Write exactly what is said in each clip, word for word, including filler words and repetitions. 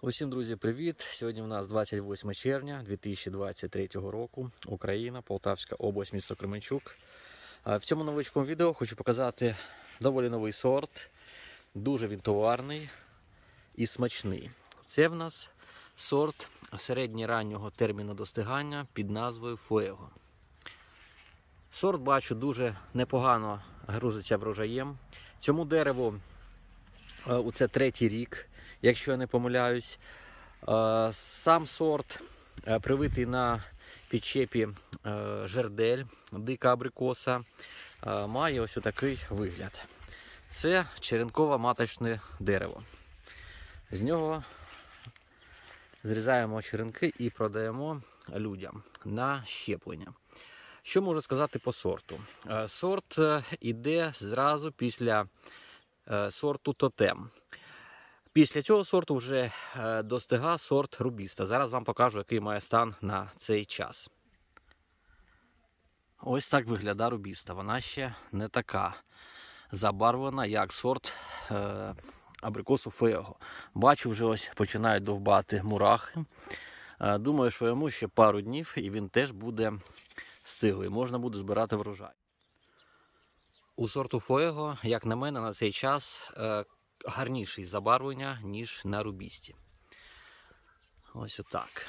Усім, друзі, привіт! Сьогодні у нас двадцять восьме червня дві тисячі двадцять третього року, Україна, Полтавська область, місто Кременчук. В цьому новичкому відео хочу показати доволі новий сорт, дуже він товарний і смачний. Це в нас сорт середньораннього терміну достигання під назвою Fuego. Сорт, бачу, дуже непогано грузиться врожаєм. Цьому дереву у це третій рік, якщо я не помиляюсь. Сам сорт привитий на підчепі жердель, дика абрикоса, має ось такий вигляд. Це черенкове маточне дерево. З нього зрізаємо черенки і продаємо людям на щеплення. Що можу сказати по сорту? Сорт іде зразу після сорту Тотем. Після цього сорту вже достига сорт Рубіста. Зараз вам покажу, який має стан на цей час. Ось так виглядає Рубіста. Вона ще не така забарвлена, як сорт е, абрикосу Fuego. Бачу, вже ось починають довбати мурахи. Е, думаю, що йому ще пару днів і він теж буде стиглий. Можна буде збирати врожай. У сорту Fuego, як на мене, на цей час е, гарніший забарвлення, ніж на Рубісті. Ось отак.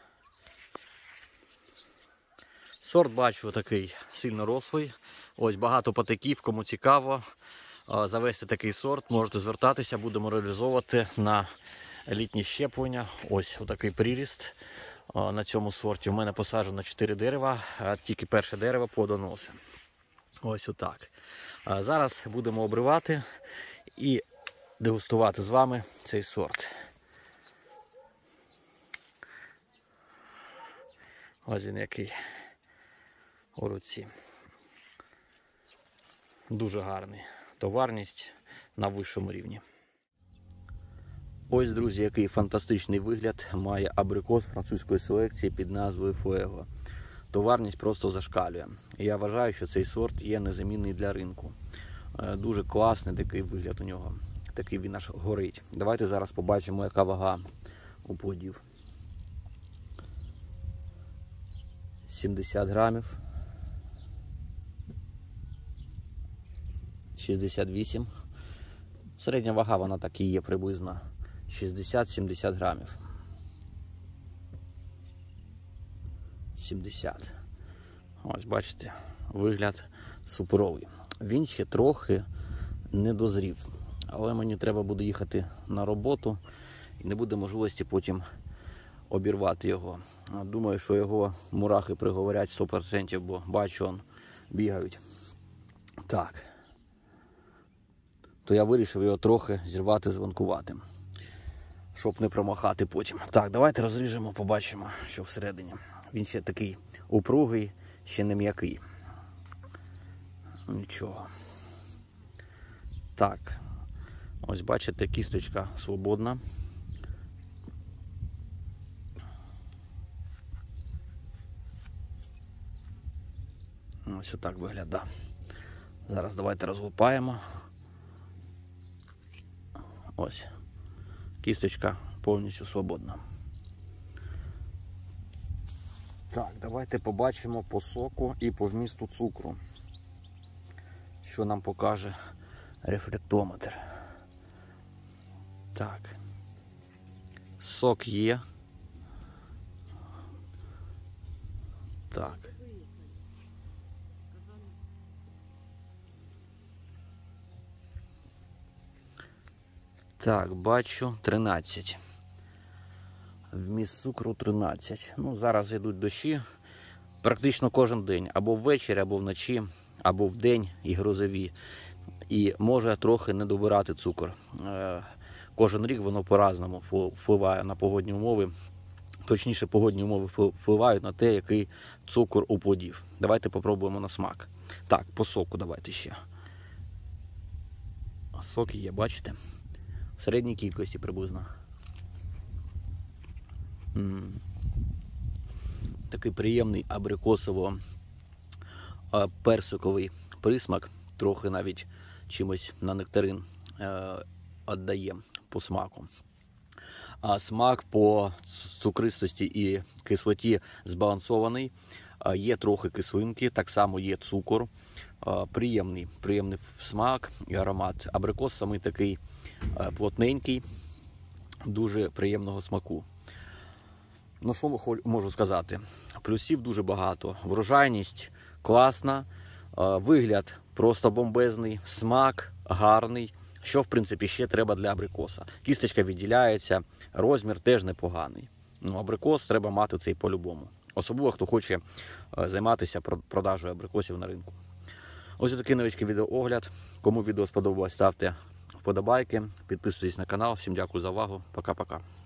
Сорт, бачу, такий сильно рослий. Ось багато патиків, кому цікаво завести такий сорт, можете звертатися, будемо реалізовувати на літні щеплення. Ось отакий приріст на цьому сорті. У мене посаджено чотири дерева, а тільки перше дерево плодоносить. Ось отак. Зараз будемо обривати і дегустувати з вами цей сорт. Ось він який у руці. Дуже гарний. Товарність на вищому рівні. Ось, друзі, який фантастичний вигляд має абрикос французької селекції під назвою Fuego. Товарність просто зашкалює. Я вважаю, що цей сорт є незамінний для ринку. Дуже класний такий вигляд у нього. Такий він аж горить. Давайте зараз побачимо, яка вага у плодів. сімдесят грамів. шістдесят вісім. Середня вага вона так і є приблизно. шістдесят-сімдесят грамів. сімдесят. Ось бачите, вигляд суперовий. Він ще трохи не дозрів. Але мені треба буде їхати на роботу і не буде можливості потім обірвати його. Думаю, що його мурахи приговорять сто відсотків, бо бачу, он бігають. Так. То я вирішив його трохи зірвати звонкуватим, щоб не промахати потім. Так, давайте розріжемо, побачимо, що всередині. Він ще такий упругий, ще не м'який. Нічого. Так. Ось бачите, кісточка свободна. Ось отак виглядає. Зараз давайте розлупаємо. Ось. Кісточка повністю свободна. Так, давайте побачимо по соку і по вмісту цукру, що нам покаже рефлектометр. Так. Сок є. Так. Так, бачу тринадцять. Вміст цукру тринадцять. Ну, зараз йдуть дощі. Практично кожен день. Або ввечері, або вночі, або вдень і грозові. І може трохи не добирати цукор. Кожен рік воно по-разному впливає на погодні умови. Точніше, погодні умови впливають на те, який цукор у плодів. Давайте попробуємо на смак. Так, по соку давайте ще. Сок є, бачите? В середній кількості приблизно. М -м. Такий приємний абрикосово-персиковий присмак. Трохи навіть чимось на нектарин віддає по смаку. А смак по цукристості і кислоті збалансований. Є трохи кислинки, так само є цукор. Приємний, приємний смак і аромат. Абрикос самий такий плотненький, дуже приємного смаку. Ну що можу сказати? Плюсів дуже багато. Врожайність класна, вигляд просто бомбезний, смак гарний. Що, в принципі, ще треба для абрикоса? Кісточка відділяється, розмір теж непоганий. Ну, абрикос треба мати цей по-любому. Особливо, хто хоче займатися продажею абрикосів на ринку. Ось такий невеличкий відеоогляд. Кому відео сподобалось, ставте вподобайки, підписуйтесь на канал. Всім дякую за увагу. Пока-пока.